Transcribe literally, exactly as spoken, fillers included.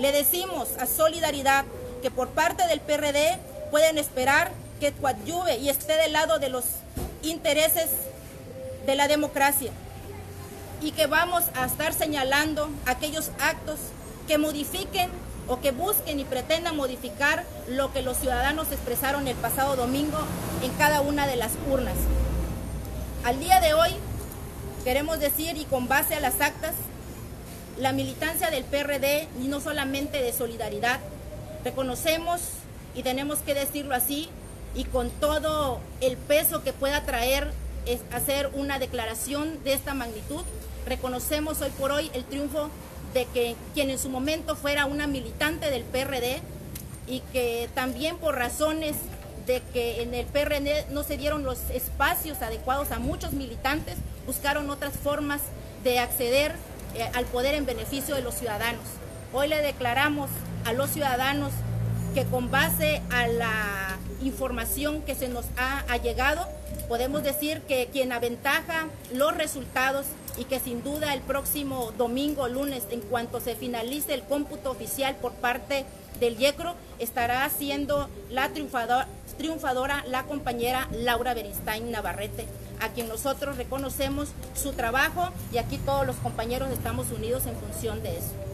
Le decimos a Solidaridad que por parte del P R D pueden esperar que coadyuve y esté del lado de los intereses de la democracia y que vamos a estar señalando aquellos actos que modifiquen o que busquen y pretendan modificar lo que los ciudadanos expresaron el pasado domingo en cada una de las urnas. Al día de hoy queremos decir, y con base a las actas, la militancia del P R D, y no solamente de Solidaridad, reconocemos, y tenemos que decirlo así, y con todo el peso que pueda traer es hacer una declaración de esta magnitud, reconocemos hoy por hoy el triunfo de que quien en su momento fuera una militante del P R D y que también por razones de que en el P R D no se dieron los espacios adecuados a muchos militantes, buscaron otras formas de acceder eh, al poder en beneficio de los ciudadanos. Hoy le declaramos a los ciudadanos que con base a la información que se nos ha allegado, podemos decir que quien aventaja los resultados y que sin duda el próximo domingo, lunes, en cuanto se finalice el cómputo oficial por parte del IECRO, estará siendo la triunfadora, triunfadora la compañera Laura Beristain Navarrete, a quien nosotros reconocemos su trabajo y aquí todos los compañeros estamos unidos en función de eso.